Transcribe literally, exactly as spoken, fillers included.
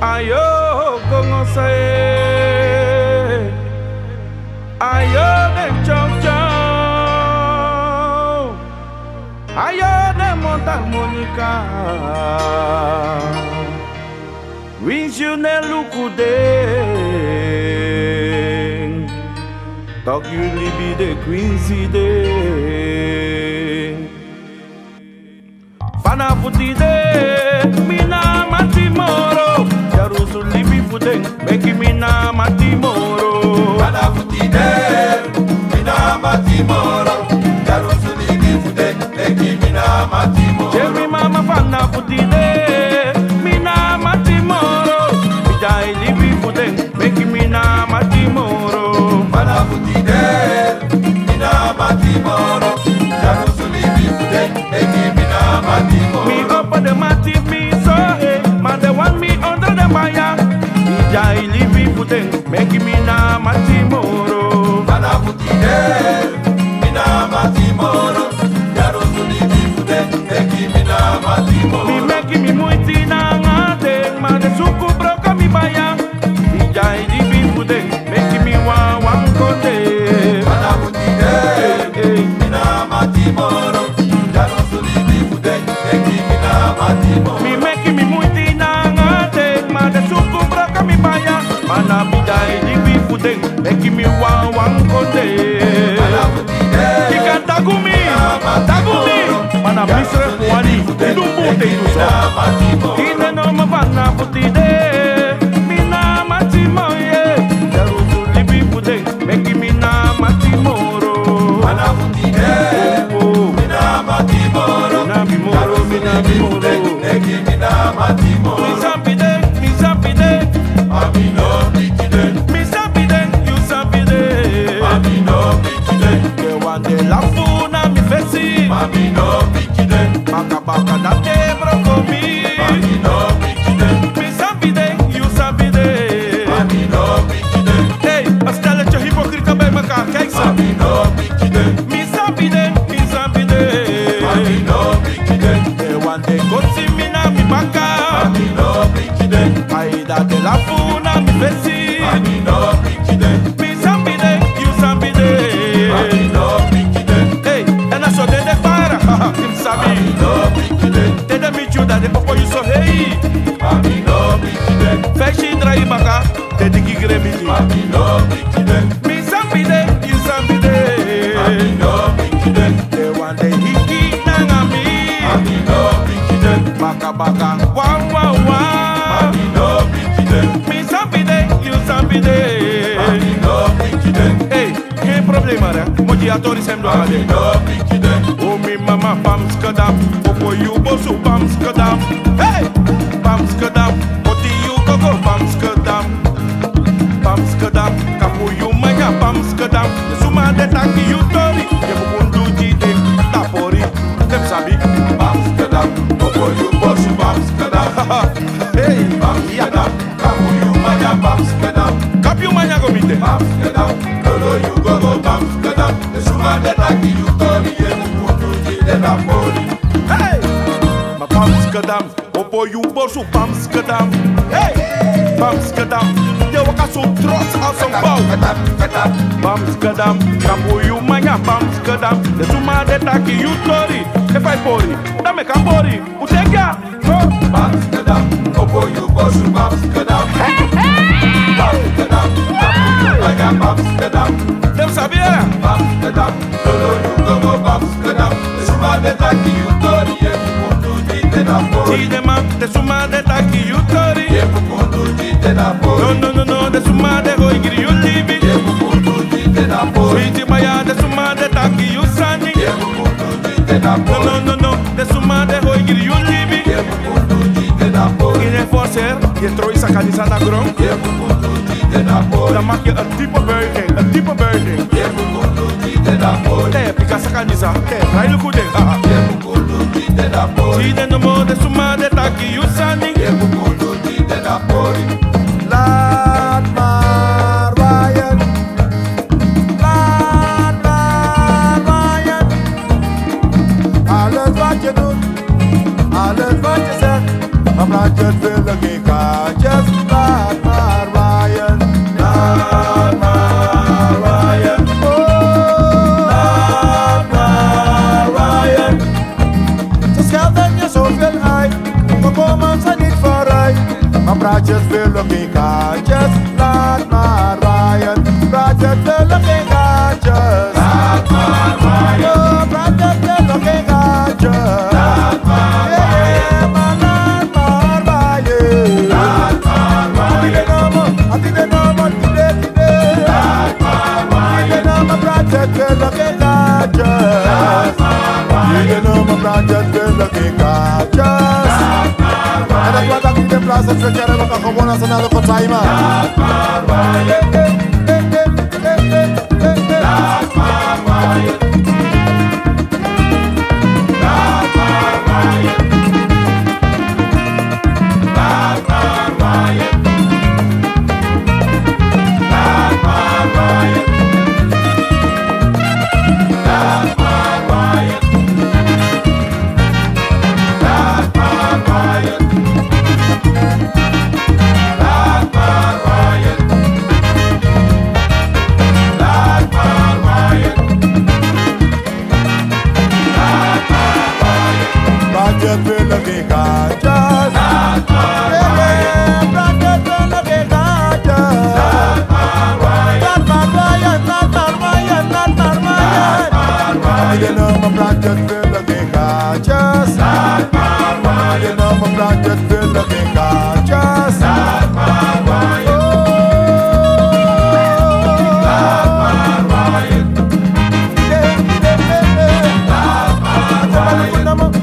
Ayo kongose, ayo de chong chong, ayo de montarmonica. Winsju ne lukude, talk you libi de Quincy de. Fana futide, mina matimoro. Jarusu libi fudeng, beki mina matimoro. Fana futide, mina matimoro. Jarusu libi fudeng, beki mina matimoro. Jemi mama fana futide, mina matimoro. Bijai libi fudeng, beki mina matimoro. Fana futide, mina matimoro. Jarusu libi fudeng, beki mina matimoro. Me up on the mati, me so eh, man they want me under the fire. Bijai libi fudeng, beki mina matimoro. Fana futide, mina matimoro. Jarusu libi fudeng, beki mina matimoro. Me making me muiti na ngate, man the suku broka mi baya. Bijai libi fudeng, beki me wa wan kote. Fana futide, mina matimoro. Jarusu libi fudeng, beki mina matimoro. Me making me muiti na ngate, man the suku broka mi baya. Mana bijai libi fudeng, beki me wa wan kote. Fana futide, Kika tagumi, tagumi. Mana misre wani, idumbu te iduso. Ine no mavana futide, mina matimo ye. Jarusu libi fudeng, beki mina matimoro. Fana futide, mina matimoro. Mina bimoro, mina bimoro. Beki mina matimoro. Mi sapide, mi sapide, Amino bitide, mi sapide, you sapide. amino bitide, Ke wande la funa mi fesi, amino bitide, baka baka na te brokomi. amino bitide, Mi sapide, you sapide. amino bitide, Hey, een stelletje hypocrieten bij elkaar, kijk ze. amino bitide, Mi sapide, mi sapide. amino bitide, They want they go see me na mi baka. amino bitide, Aida de la funa mi fesi. amino bitide, Mi sapide, you sapide. amino bitide, Hey, en als je de de para, haha, im sabi. amino bitide, Te de mi chuda de popo you so hey. amino bitide, Feshi drai baka, te digi gremiji. amino bitide, Mi sapide, you sapide. amino bitide, They want they hiki nangami. amino bitide, Baka baka, wow wow wow. amino bitide, Mi sapide, you sapide. amino bitide, Hey, geen probleem maar hè. Motiatori sem doa de. amino bitide, Oh mi mama bam skadam, popo you bosu bam skadam. Hey, bam skadam, moti you gogo bam skadam. Bam skadam, kapu you maya bam skadam. Suma de taki you tori, ye bukundu ji de tapori. Dem sabi. Amsterdam, Bobo you boss Amsterdam, Hey, Amsterdam, Kamu you maya Amsterdam, kapu you maya go mite. Amsterdam, Lolo you go go Amsterdam, the suma de taki you tori ye mukundu ji de Napoli. Hey, ma bam skadam, popo you bosu bam skadam. Hey, bam skadam, je waka zo trots als een bouw. Feta, feta, Bamskadam, kapu you manya Bamskadam. De suma de taki you tori. If I bori, da me kan bori. Utega, go. Amsterdam, Bobo you boss Amsterdam, Amsterdam, Kamu you maya Amsterdam, Dem sabia. Amsterdam, Lolo you go go Amsterdam, the suma de taki you tori ye mukundu ji de Napoli. See them up, de suma de taki you tori. Ye mukundu ji de No, Napoli. no, no, no, de suma de hoi giri you libi. Ye mukundu ji de Napoli. Sweetie maya, de suma de taki you sani. Ye mukundu ji de No, Napoli. no, no, no, de suma de hoi giri you libi. Ye mukundu ji de Napoli. In een forcer, je troi sa kanisa na grond. Ye mukundu ji de Napoli. Dan maak je een diepe buiging, een diepe buiging. Ye mukundu ji de Napoli. Te, pika sa kanisa, te, railu kude. Ye mukundu ji de Napoli. See them no more, de suma de taki you sani. Ye mukundu ji de Napoli. Laat maar waaien. Laat maar waaien. Alles wat je doet, alles wat je zegt, dan laat je het willen geen kaartjes. Project feel looking conscious. Lord Man Ryan. Project feel looking conscious. Lord Man Ryan. Oh, project feel looking conscious. Lord Man Ryan. Lord Man Ryan. Lord Man Ryan. I think they know more today, today. Lord Man Ryan. They know my project feel looking conscious. Lord Man Ryan. They know my project feel looking conscious. En dat wat ik in de plaats het verkennen, we gaan gewoon als een andere partij maar. Laat maar waaien. Laat maar waaien. Laat maar waaien. Laat maar waaien. Laat maar waaien. Laat maar waaien. Laat maar waaien. Project feel looking conscious. Laat maar waaien. Project feel looking conscious. Laat maar waaien. Laat maar waaien. Laat maar waaien. Laat maar waaien. You know my project feel looking conscious. Laat maar waaien. You know my project feel looking conscious. Laat maar waaien. Laat maar waaien. Laat maar waaien.